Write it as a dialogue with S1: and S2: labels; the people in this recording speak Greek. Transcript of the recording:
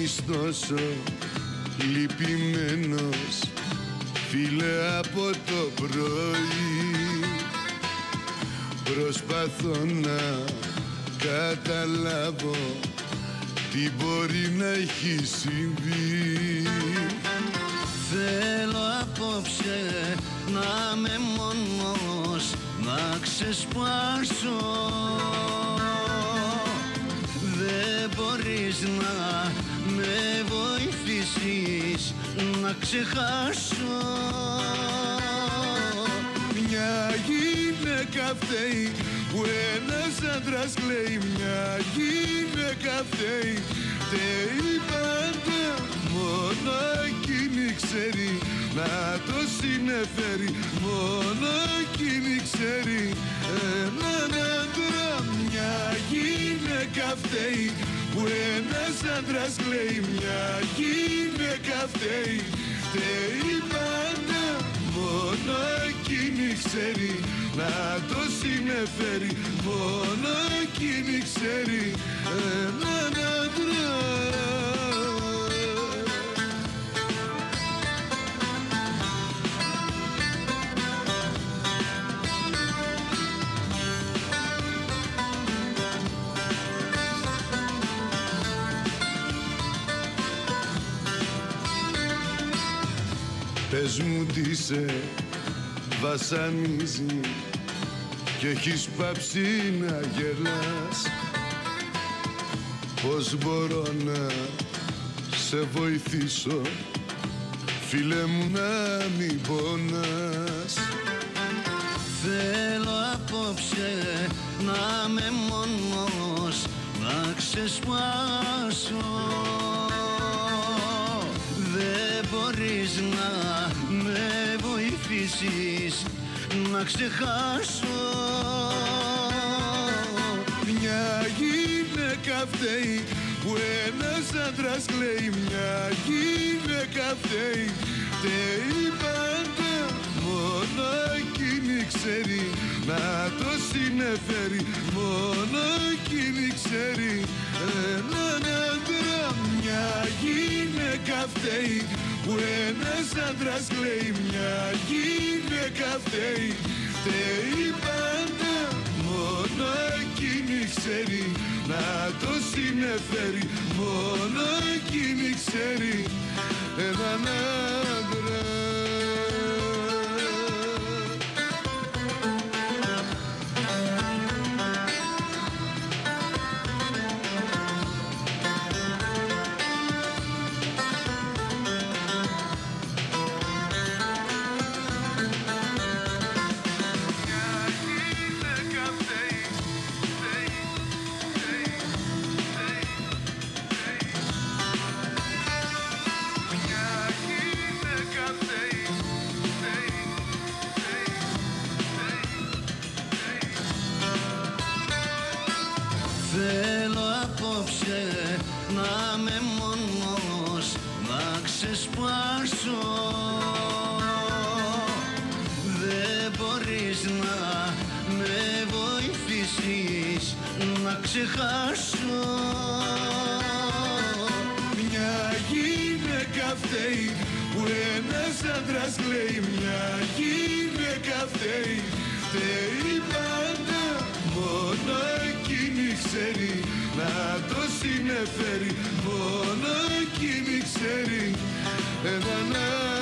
S1: τόσο λυπημένος, φίλε, από το πρωί. Προσπαθώ να καταλάβω τι μπορεί να έχει συμβεί.
S2: Θέλω απόψε να είμαι μόνος, να ξεσπάσω. Δεν μπορείς να με βοηθήσεις να ξεχάσω.
S1: Μια γυναίκα φταίει που ένας άντρας κλαίει. Μια γυναίκα φταίει, φταίει πάντα. Μόνο εκείνη ξέρει να το συνεφέρει. Μόνο εκείνη ξέρει έναν άντρα. Μια γυναίκα φταίει που ένας άντρας κλαίει. Μια γυναίκα φταίει, φταίει πάντα. Μόνο εκείνη ξέρει να το συνεφέρει. Μόνο εκείνη ξέρει έναν άντρα. Πες μου τι σε βασανίζει κι έχεις πάψει να γελάς. Πώς μπορώ να σε βοηθήσω, φίλε μου, να μην πονάς.
S2: Θέλω απόψε να είμαι μόνος, να ξεσπάσω. Δεν μπορείς να με βοηθήσεις να ξεχάσω.
S1: Μια γυναίκα φταίει που ένας άντρας κλαίει. Μια γυναίκα φταίει, φταίει πάντα. Μόνο εκείνη ξέρει να το συνεφέρει. Μόνο εκείνη ξέρει έναν άντρα. Μια γυναίκα φταίει που ένας άντρας κλαίει. Μια γυναίκα φταίει, φταίει πάντα. Μόνο εκείνη ξέρει να το συνεφέρει. Μόνο εκείνη ξέρει έναν άντρα.
S2: Θέλω απόψε να είμαι μόνος, να ξεσπάσω. Δεν μπορείς να με βοηθήσεις να ξεχάσω.
S1: Μια γυναίκα φταίει που ένας άντρας κλαίει. Μια γυναίκα φταίει, φταίει πάντα. Μόνο εκείνη ξέρει να το συνεφέρει. Μόνο εκείνη ξέρει έναν